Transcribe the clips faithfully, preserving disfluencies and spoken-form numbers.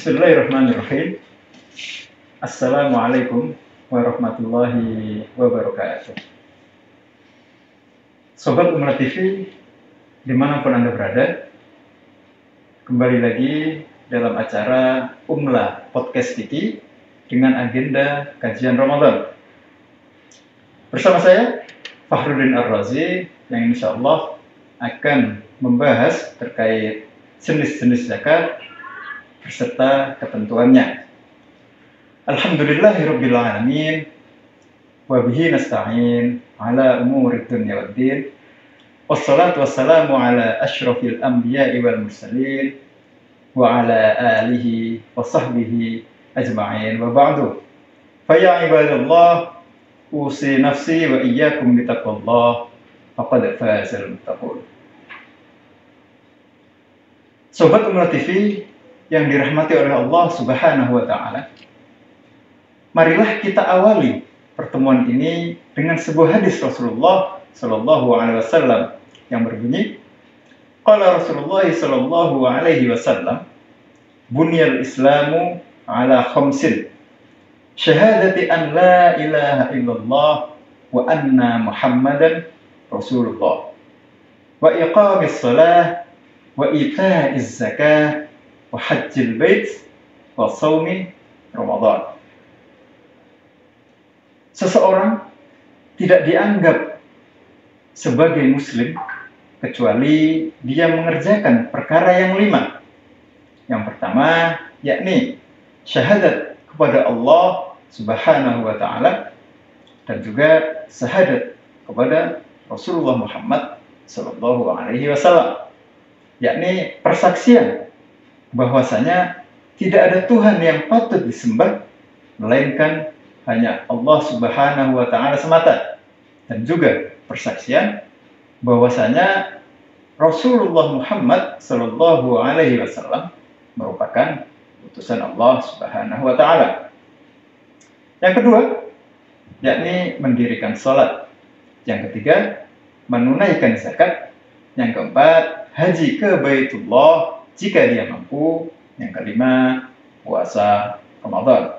Bismillahirrahmanirrahim. Assalamualaikum warahmatullahi wabarakatuh. Sobat Umrah T V, dimanapun Anda berada, kembali lagi dalam acara Umrah Podcast Kiki dengan agenda kajian Ramadan. Bersama saya, Fakhruddin Ar-Razi, yang insya Allah akan membahas terkait jenis-jenis zakat beserta ketentuannya. Alhamdulillahirabbil alamin wa bihi nasta'in ala umuri dunya waddin. Wassalatu wassalamu ala asyrafil anbiya'i wal mursalin wa ala alihi wa sahbihi ajma'in wa ba'du. Fa ya ibadallah, usi nafsi wa iyyakum bitaqwallah faqad fazal muttaqun. Sobat Umrah T V yang dirahmati oleh Allah Subhanahu wa Ta'ala, marilah kita awali pertemuan ini dengan sebuah hadis Rasulullah Sallallahu Alaihi Wasallam yang berbunyi, qala Rasulullah Sallallahu Alaihi Wasallam, bunyal Islamu ala khamsin, syahadati an la ilaha illallah wa anna Muhammadan Rasulullah, wa iqamis salah, wa ita'iz zakah, wa hajjil bait, wa shaumi Ramadan. Seseorang tidak dianggap sebagai muslim kecuali dia mengerjakan perkara yang lima. Yang pertama yakni syahadat kepada Allah Subhanahu wa Ta'ala dan juga syahadat kepada Rasulullah Muhammad Sallallahu Alaihi Wasallam, yakni persaksian bahwasanya tidak ada Tuhan yang patut disembah melainkan hanya Allah Subhanahu wa Ta'ala semata, dan juga persaksian bahwasanya Rasulullah Muhammad Sallallahu Alaihi Wasallam merupakan utusan Allah Subhanahu wa Ta'ala. Yang kedua yakni mendirikan sholat. Yang ketiga menunaikan zakat. Yang keempat haji ke Baitullah jika dia mampu. Yang kelima, puasa Ramadan.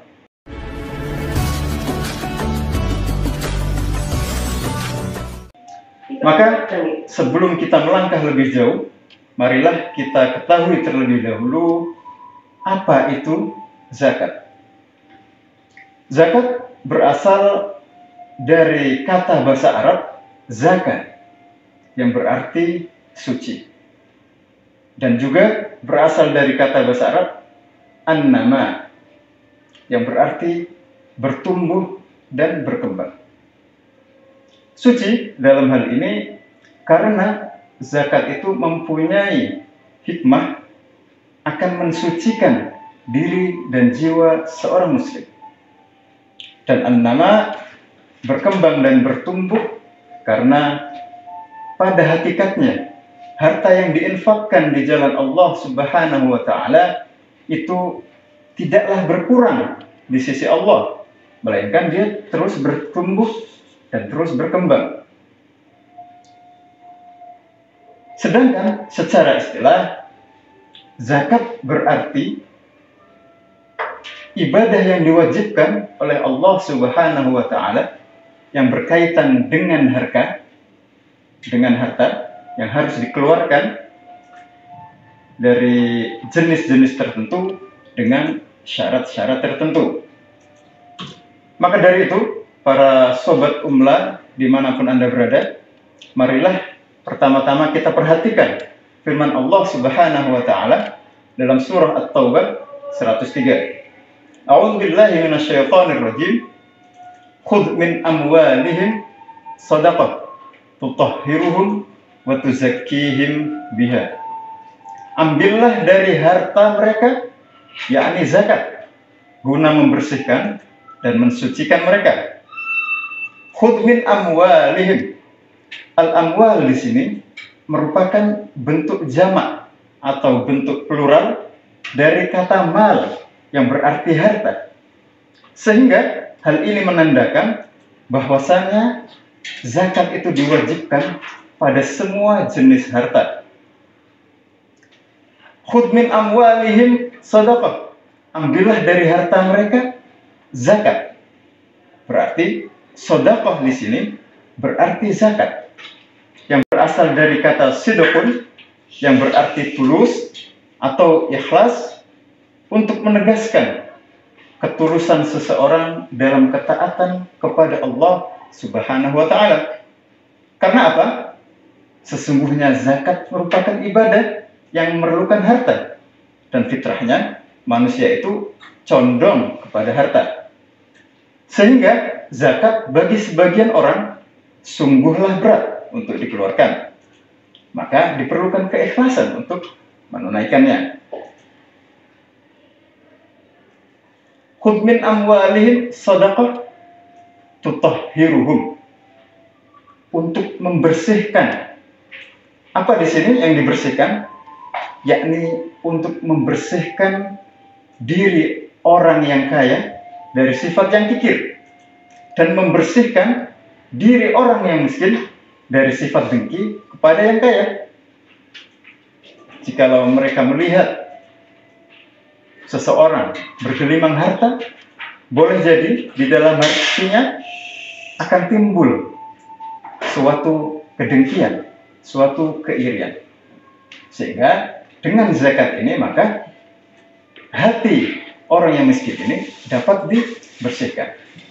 Maka sebelum kita melangkah lebih jauh, marilah kita ketahui terlebih dahulu apa itu zakat. Zakat berasal dari kata bahasa Arab zakat, yang berarti suci. Dan juga berasal dari kata bahasa Arab an-nama, yang berarti bertumbuh dan berkembang. Suci dalam hal ini karena zakat itu mempunyai hikmah akan mensucikan diri dan jiwa seorang muslim. Dan an-nama berkembang dan bertumbuh karena pada hakikatnya harta yang diinfakkan di jalan Allah Subhanahu wa Ta'ala itu tidaklah berkurang di sisi Allah, melainkan dia terus bertumbuh dan terus berkembang. Sedangkan secara istilah, zakat berarti ibadah yang diwajibkan oleh Allah Subhanahu wa Ta'ala yang berkaitan dengan harta, dengan harta yang harus dikeluarkan dari jenis-jenis tertentu dengan syarat-syarat tertentu. Maka dari itu, para sobat umrah dimanapun Anda berada, marilah pertama-tama kita perhatikan firman Allah Subhanahu wa Ta'ala dalam surah At-Taubah seratus tiga. A'udzu billahi minasyaitonir rajim. Khudh min amwalihim shadaqah tutahhiruhum wa tuzakkihim biha. Ambillah dari harta mereka, yakni zakat, guna membersihkan dan mensucikan mereka. Khudh min amwalihim. Al-amwal di sini merupakan bentuk jamak atau bentuk plural dari kata mal yang berarti harta. Sehingga hal ini menandakan bahwasanya zakat itu diwajibkan pada semua jenis harta. Khudh min amwalihim shadaqah. ambillah dari harta mereka zakat. Berarti sedekah di sini berarti zakat, yang berasal dari kata sidqun, yang berarti tulus atau ikhlas, untuk menegaskan ketulusan seseorang dalam ketaatan kepada Allah Subhanahu wa Ta'ala. Karena apa? Sesungguhnya zakat merupakan ibadah yang memerlukan harta, dan fitrahnya manusia itu condong kepada harta. Sehingga zakat bagi sebagian orang sungguhlah berat untuk dikeluarkan. Maka diperlukan keikhlasan untuk menunaikannya. Khudh min amwalihim shadaqah tutahhiruhum, untuk membersihkan. Apa di sini yang dibersihkan? Yakni untuk membersihkan diri orang yang kaya dari sifat yang kikir, dan membersihkan diri orang yang miskin dari sifat dengki kepada yang kaya. Jikalau mereka melihat seseorang bergelimang harta, boleh jadi di dalam hatinya akan timbul suatu kedengkian, suatu keirian. Sehingga dengan zakat ini maka hati orang yang miskin ini dapat dibersihkan.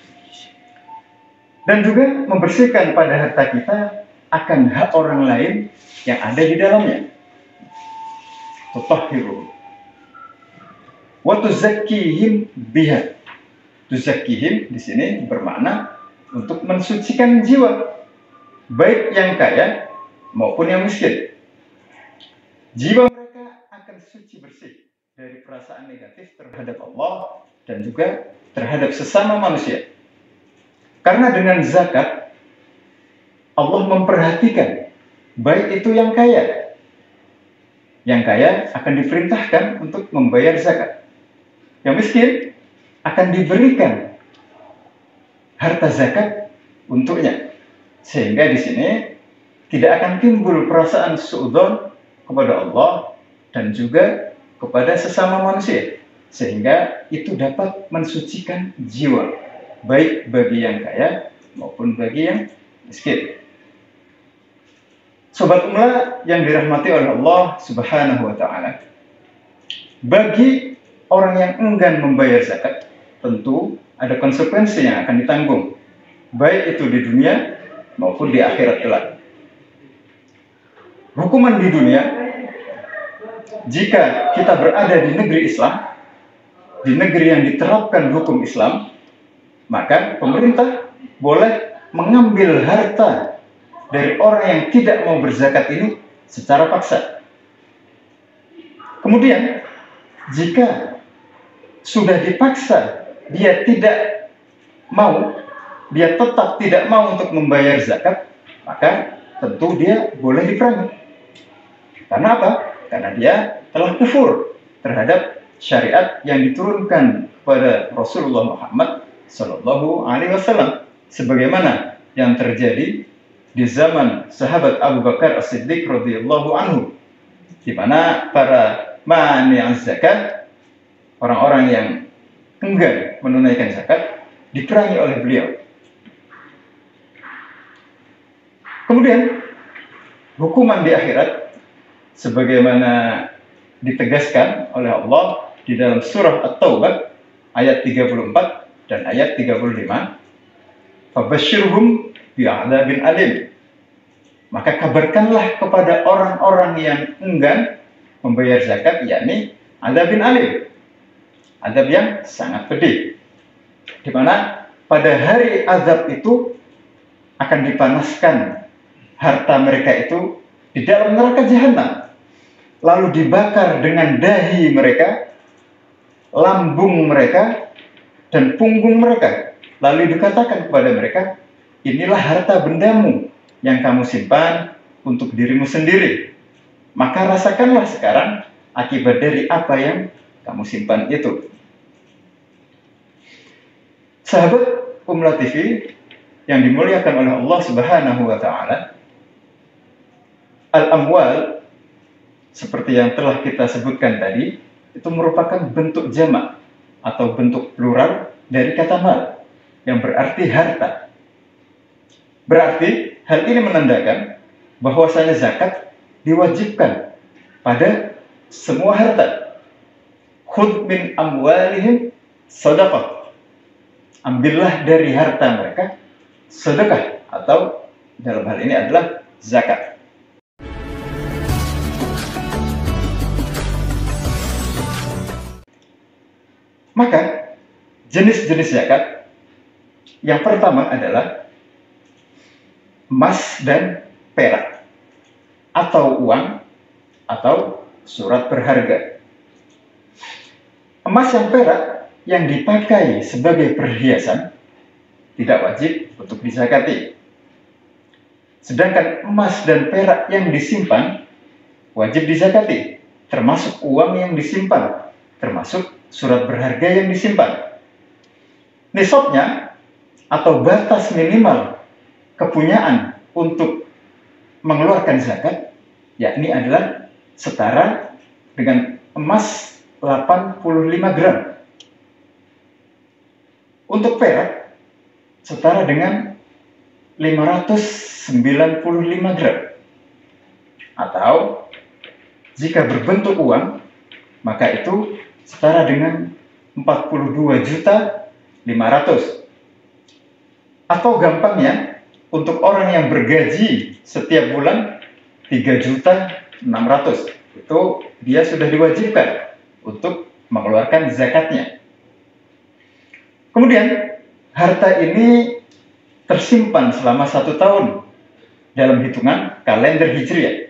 Dan juga membersihkan pada harta kita akan hak orang lain yang ada di dalamnya. Tutahhiru wa tuzakkihim biha. Tuzakkihim di sini bermakna untuk mensucikan jiwa, baik yang kaya maupun yang miskin. Jiwa mereka akan suci bersih dari perasaan negatif terhadap Allah dan juga terhadap sesama manusia. Karena dengan zakat Allah memperhatikan baik itu yang kaya. Yang kaya akan diperintahkan untuk membayar zakat. Yang miskin akan diberikan harta zakat untuknya. Sehingga di sini tidak akan timbul perasaan suudzon kepada Allah dan juga kepada sesama manusia. Sehingga itu dapat mensucikan jiwa, baik bagi yang kaya maupun bagi yang miskin. Sobat Umla yang dirahmati oleh Allah Subhanahu wa Ta'ala, bagi orang yang enggan membayar zakat, tentu ada konsekuensi yang akan ditanggung, baik itu di dunia maupun di akhirat kelak. Hukuman di dunia, jika kita berada di negeri Islam, di negeri yang diterapkan hukum Islam, maka pemerintah boleh mengambil harta dari orang yang tidak mau berzakat ini secara paksa. Kemudian, jika sudah dipaksa, dia tidak mau, dia tetap tidak mau untuk membayar zakat, maka tentu dia boleh diperangi. Karena apa? Karena dia telah kufur terhadap syariat yang diturunkan kepada Rasulullah Muhammad Sallallahu Alaihi Wasallam, sebagaimana yang terjadi di zaman sahabat Abu Bakar As-Siddiq radhiyallahu anhu, di mana para mani'az zakat, orang-orang yang enggan menunaikan zakat, diperangi oleh beliau. Kemudian hukuman di akhirat, sebagaimana ditegaskan oleh Allah di dalam surah At-Taubah ayat tiga puluh empat dan ayat tiga puluh lima, fabashshirhum bi'adzabin alim. Maka kabarkanlah kepada orang-orang yang enggan membayar zakat, yakni adzabin alim, azab yang sangat pedih, di mana pada hari azab itu akan dipanaskan harta mereka itu di dalam neraka jahanam, lalu dibakar dengan dahi mereka, lambung mereka, dan punggung mereka. Lalu dikatakan kepada mereka, inilah harta bendamu yang kamu simpan untuk dirimu sendiri. Maka rasakanlah sekarang akibat dari apa yang kamu simpan itu. Sahabat Umla T V yang dimuliakan oleh Allah Subhanahu wa Ta'ala, al-amwal seperti yang telah kita sebutkan tadi, itu merupakan bentuk jamak atau bentuk plural dari kata mal yang berarti harta. Berarti hal ini menandakan bahwasanya zakat diwajibkan pada semua harta. Khudh min amwalihim shadaqah. Ambillah dari harta mereka sedekah, atau dalam hal ini adalah zakat. Maka jenis-jenis zakat yang pertama adalah emas dan perak, atau uang, atau surat berharga. Emas dan perak yang dipakai sebagai perhiasan tidak wajib untuk dizakati. Sedangkan emas dan perak yang disimpan wajib dizakati, termasuk uang yang disimpan, termasuk surat berharga yang disimpan. Nisabnya atau batas minimal kepunyaan untuk mengeluarkan zakat yakni adalah setara dengan emas delapan puluh lima gram. Untuk perak setara dengan lima ratus sembilan puluh lima gram. Atau jika berbentuk uang, maka itu setara dengan empat puluh dua juta lima ratus. Atau gampangnya, untuk orang yang bergaji setiap bulan tiga juta enam ratus, itu dia sudah diwajibkan untuk mengeluarkan zakatnya. Kemudian harta ini tersimpan selama satu tahun dalam hitungan kalender Hijriah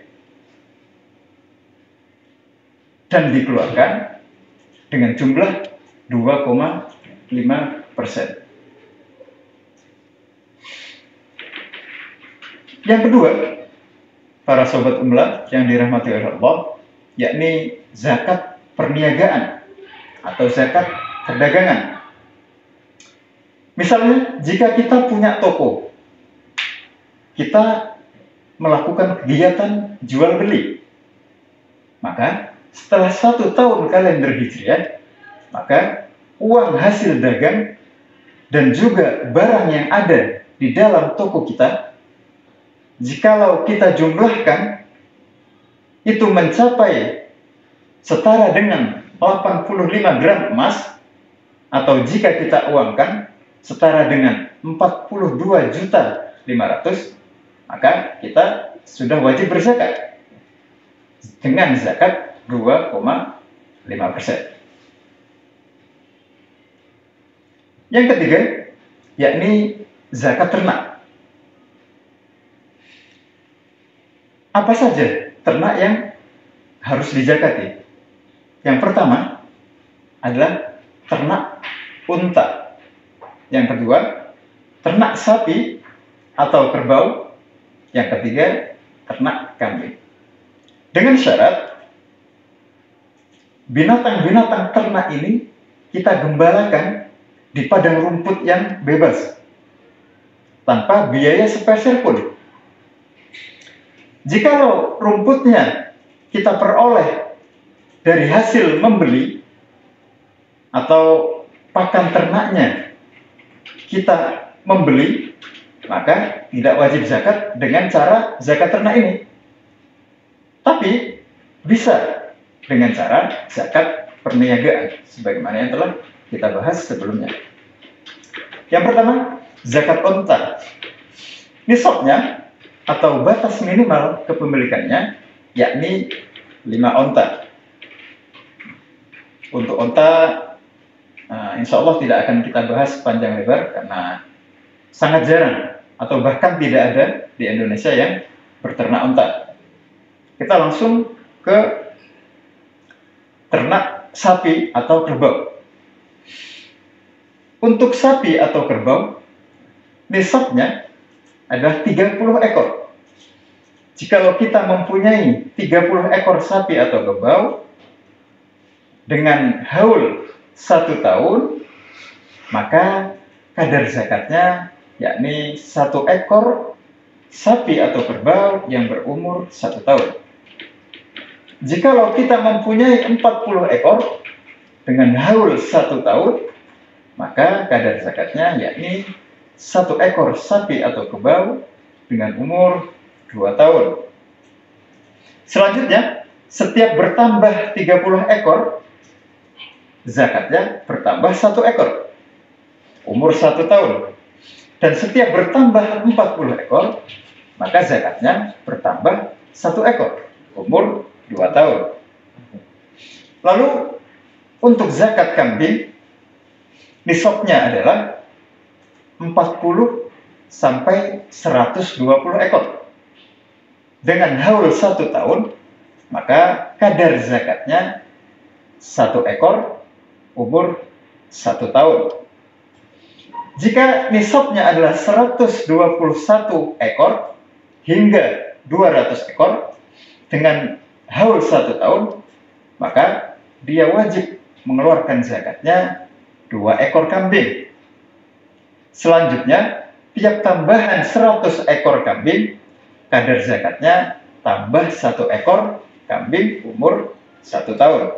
dan dikeluarkan dengan jumlah dua koma lima persen. Yang kedua, para sobat umlah yang dirahmati oleh Allah, yakni zakat perniagaan atau zakat perdagangan. Misalnya, jika kita punya toko, kita melakukan kegiatan jual beli, maka setelah satu tahun kalender Hijriah, maka uang hasil dagang dan juga barang yang ada di dalam toko kita, jikalau kita jumlahkan, itu mencapai setara dengan delapan puluh lima gram emas, atau jika kita uangkan setara dengan empat puluh dua juta lima ratus, maka kita sudah wajib berzakat dengan zakat dua koma lima persen. Yang ketiga, yakni zakat ternak. Apa saja ternak yang harus dizakati? Yang pertama adalah ternak unta. Yang kedua, ternak sapi atau kerbau. Yang ketiga, ternak kambing. Dengan syarat binatang-binatang ternak ini kita gembalakan di padang rumput yang bebas, tanpa biaya sepeser pun. Jikalau rumputnya kita peroleh dari hasil membeli, atau pakan ternaknya kita membeli, maka tidak wajib zakat dengan cara zakat ternak ini. Tapi bisa dengan cara zakat perniagaan, sebagaimana yang telah kita bahas sebelumnya. Yang pertama, zakat unta. Nisabnya atau batas minimal kepemilikannya yakni lima unta. Untuk unta, uh, insya Allah tidak akan kita bahas panjang lebar karena sangat jarang atau bahkan tidak ada di Indonesia yang berternak unta. Kita langsung ke ternak sapi atau kerbau. Untuk sapi atau kerbau, nisabnya adalah tiga puluh ekor. Jikalau kita mempunyai tiga puluh ekor sapi atau kerbau dengan haul satu tahun, maka kadar zakatnya yakni satu ekor sapi atau kerbau yang berumur satu tahun. Jikalau kita mempunyai empat puluh ekor, dengan haul satu tahun, maka kadar zakatnya yakni satu ekor sapi atau kerbau dengan umur dua tahun. Selanjutnya, setiap bertambah tiga puluh ekor, zakatnya bertambah satu ekor, umur satu tahun. Dan setiap bertambah empat puluh ekor, maka zakatnya bertambah satu ekor, umur dua tahun. Lalu, untuk zakat kambing, nisabnya adalah empat puluh sampai seratus dua puluh ekor. Dengan haul satu tahun, maka kadar zakatnya satu ekor, umur satu tahun. Jika nisabnya adalah seratus dua puluh satu ekor hingga dua ratus ekor dengan haul satu tahun, maka dia wajib mengeluarkan zakatnya dua ekor kambing. Selanjutnya, tiap tambahan seratus ekor kambing, kadar zakatnya tambah satu ekor kambing umur satu tahun.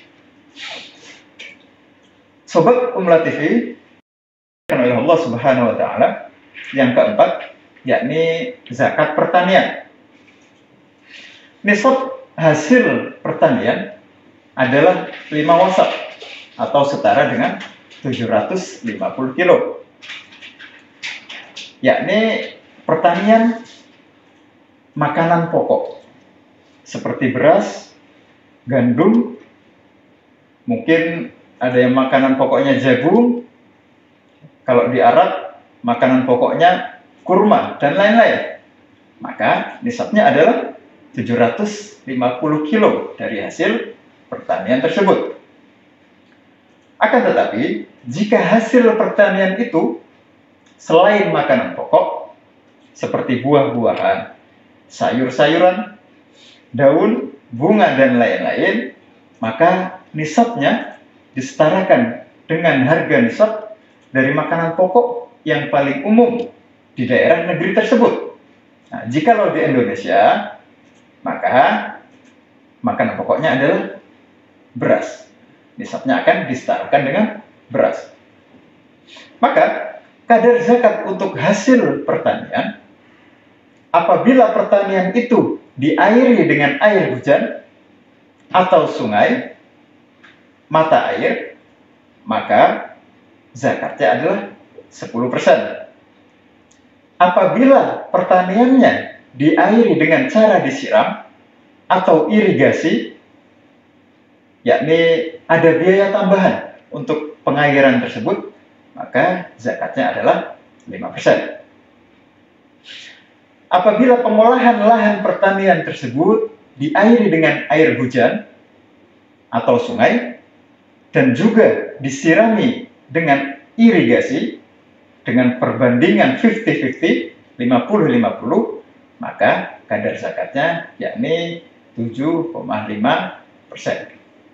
Sobat Umla T V, oleh Allah Subhanahu wa Ta'ala, yang keempat yakni zakat pertanian. Nisab hasil pertanian adalah lima wasaq atau setara dengan tujuh ratus lima puluh kilo. Yakni pertanian makanan pokok seperti beras, gandum, mungkin ada yang makanan pokoknya jagung, kalau di Arab makanan pokoknya kurma dan lain-lain. Maka nisabnya adalah tujuh ratus lima puluh kilo dari hasil pertanian tersebut. Akan tetapi, jika hasil pertanian itu selain makanan pokok seperti buah-buahan, sayur-sayuran, daun, bunga, dan lain-lain, maka nisabnya disetarakan dengan harga nisab dari makanan pokok yang paling umum di daerah negeri tersebut. Nah, jikalau di Indonesia, maka makanan pokoknya adalah beras. Nisabnya akan disetarakan dengan beras. Maka kadar zakat untuk hasil pertanian, apabila pertanian itu diairi dengan air hujan atau sungai, mata air, maka zakatnya adalah sepuluh persen. Apabila pertaniannya diairi dengan cara disiram atau irigasi, yakni ada biaya tambahan untuk pengairan tersebut, maka zakatnya adalah lima persen. Apabila pengolahan lahan pertanian tersebut diairi dengan air hujan atau sungai dan juga disirami dengan irigasi dengan perbandingan lima puluh lima puluh, lima puluh lima puluh, maka kadar zakatnya yakni tujuh koma lima persen.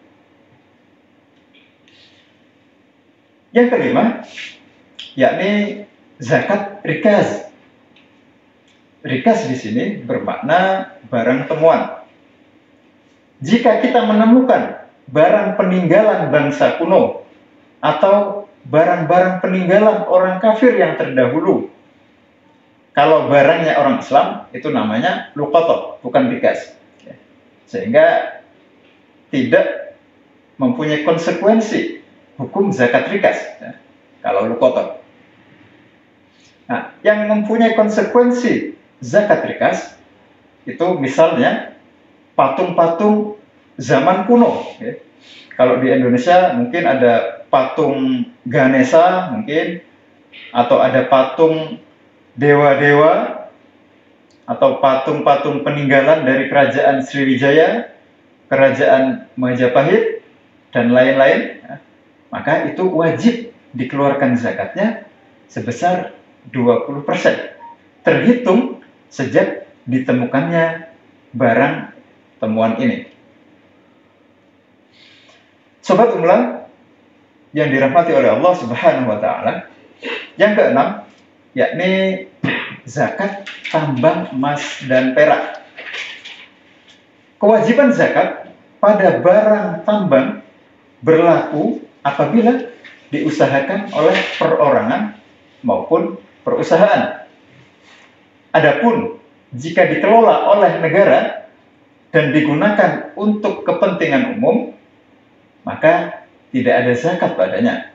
Yang kelima, yakni zakat rikaz. Rikaz di sini bermakna barang temuan. Jika kita menemukan barang peninggalan bangsa kuno atau barang-barang peninggalan orang kafir yang terdahulu, kalau barangnya orang Islam, itu namanya luqatah, bukan rikaz. Sehingga tidak mempunyai konsekuensi hukum zakat rikaz, ya, kalau luqatah. Nah, yang mempunyai konsekuensi zakat rikaz itu misalnya patung-patung zaman kuno. Ya. Kalau di Indonesia mungkin ada patung Ganesha mungkin, atau ada patung dewa-dewa, atau patung-patung peninggalan dari kerajaan Sriwijaya, kerajaan Majapahit, dan lain-lain. Ya. Maka itu wajib dikeluarkan zakatnya sebesar dua puluh persen. Terhitung sejak ditemukannya barang temuan ini. Sobat Umla yang dirahmati oleh Allah Subhanahu wa Ta'ala, yang keenam yakni zakat tambang emas dan perak. Kewajiban zakat pada barang tambang berlaku apabila diusahakan oleh perorangan maupun perusahaan. Adapun jika dikelola oleh negara dan digunakan untuk kepentingan umum, maka tidak ada zakat padanya.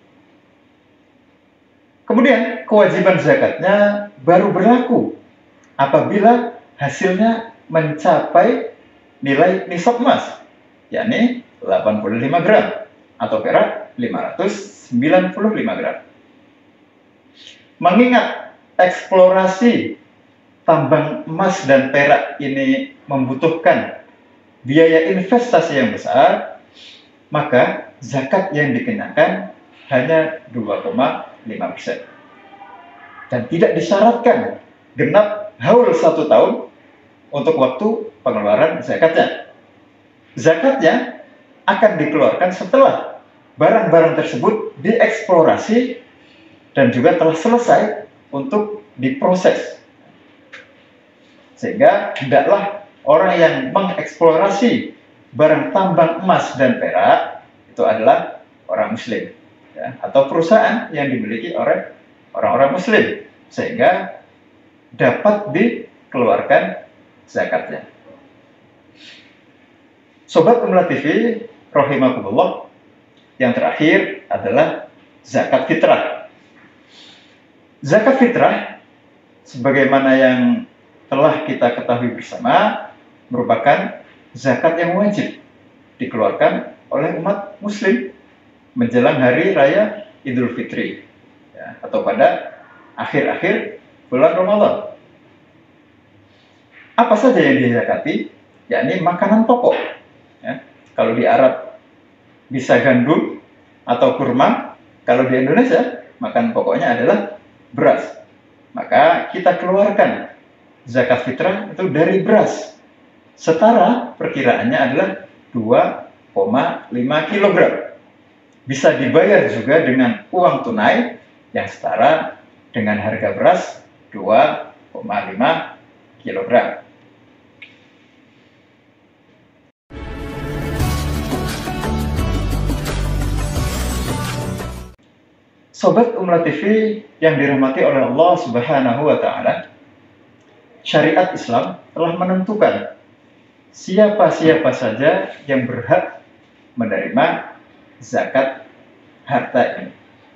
Kemudian kewajiban zakatnya baru berlaku apabila hasilnya mencapai nilai nisab emas, yakni delapan puluh lima gram atau perak lima ratus sembilan puluh lima gram. Mengingat eksplorasi tambang emas dan perak ini membutuhkan biaya investasi yang besar, maka zakat yang dikenakan hanya dua koma lima persen. Dan tidak disyaratkan genap haul satu tahun untuk waktu pengeluaran zakatnya. Zakatnya akan dikeluarkan setelah barang-barang tersebut dieksplorasi dan juga telah selesai untuk diproses. Sehingga tidaklah orang yang mengeksplorasi barang tambang emas dan perak itu adalah orang muslim, ya, atau perusahaan yang dimiliki oleh orang-orang muslim, sehingga dapat dikeluarkan zakatnya. Sobat Umlah T V, rahimakumullah, yang terakhir adalah zakat fitrah. Zakat fitrah, sebagaimana yang telah kita ketahui bersama, merupakan zakat yang wajib dikeluarkan oleh umat muslim menjelang hari raya Idul Fitri, ya, atau pada akhir-akhir bulan Ramadan. Apa saja yang dizakati? Yakni makanan pokok. Ya. Kalau di Arab bisa gandum atau kurma, kalau di Indonesia makan pokoknya adalah beras. Maka kita keluarkan zakat fitrah itu dari beras. Setara perkiraannya adalah dua koma lima kilogram. Bisa dibayar juga dengan uang tunai yang setara dengan harga beras dua koma lima kilogram. Sobat Umlah T V yang dirahmati oleh Allah Subhanahu wa Ta'ala, syariat Islam telah menentukan siapa-siapa saja yang berhak menerima zakat harta ini.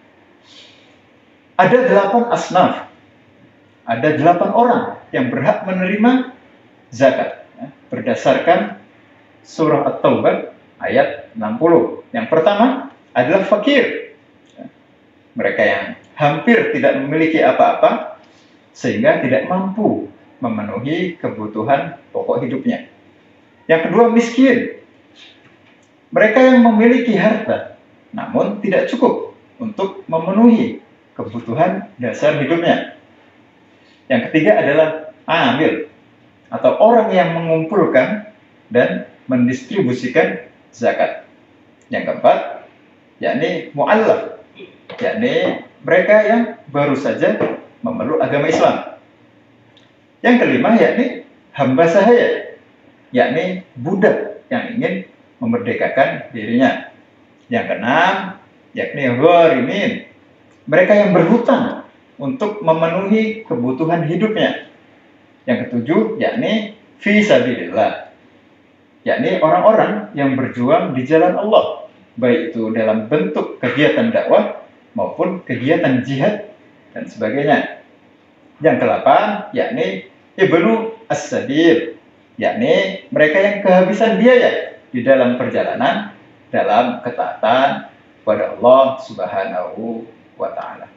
Ada delapan asnaf, ada delapan orang yang berhak menerima zakat, ya, berdasarkan surah At-Taubah ayat enam puluh. Yang pertama adalah fakir. Mereka yang hampir tidak memiliki apa-apa sehingga tidak mampu memenuhi kebutuhan pokok hidupnya. Yang kedua, miskin. Mereka yang memiliki harta namun tidak cukup untuk memenuhi kebutuhan dasar hidupnya. Yang ketiga adalah amil atau orang yang mengumpulkan dan mendistribusikan zakat. Yang keempat, yakni mu'allaf, yakni mereka yang baru saja memeluk agama Islam. Yang kelima, yakni hamba sahaya, yakni budak yang ingin memerdekakan dirinya. Yang keenam, yakni gharimin, mereka yang berhutang untuk memenuhi kebutuhan hidupnya. Yang ketujuh, yakni fi sabilillah, yakni orang-orang yang berjuang di jalan Allah, baik itu dalam bentuk kegiatan dakwah maupun kegiatan jihad dan sebagainya. Yang kedelapan, yakni ibnu as-sabil, yakni mereka yang kehabisan biaya di dalam perjalanan dalam ketaatan kepada Allah Subhanahu wa Ta'ala.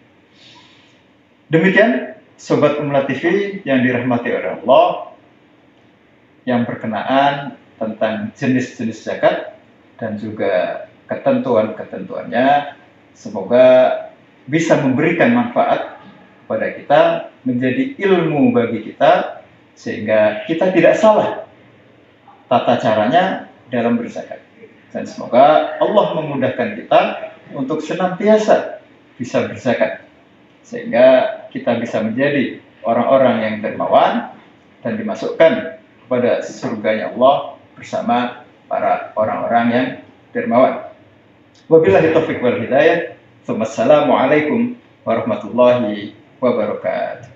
Demikian Sobat Umlah T V yang dirahmati oleh Allah, yang berkenaan tentang jenis-jenis zakat dan juga ketentuan-ketentuannya. Semoga bisa memberikan manfaat kepada kita, menjadi ilmu bagi kita, sehingga kita tidak salah tata caranya dalam berzakat. Dan semoga Allah memudahkan kita untuk senantiasa bisa berzakat, sehingga kita bisa menjadi orang-orang yang dermawan dan dimasukkan kepada surganya Allah bersama para orang-orang yang dermawan. Wabillahi taufiq wal hidayah. Wassalamualaikum warahmatullahi wabarakatuh.